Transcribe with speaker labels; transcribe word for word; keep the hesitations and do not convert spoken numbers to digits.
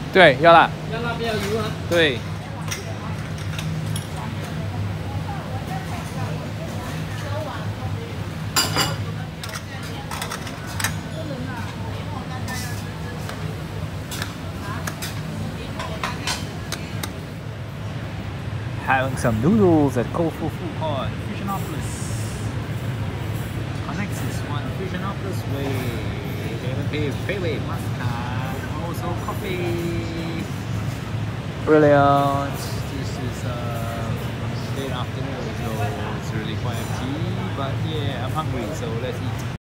Speaker 1: 对，要辣。
Speaker 2: 要辣不要油啊？
Speaker 1: 对。Having some noodles at Colorful Food Court, Fusionopolis. Connects this one, Fusionopolis Way. Pay, Payway, Mastercard, also coffee. Brilliant. This is um, late afternoon, so it's really quite empty. But yeah, I'm hungry, so let's eat.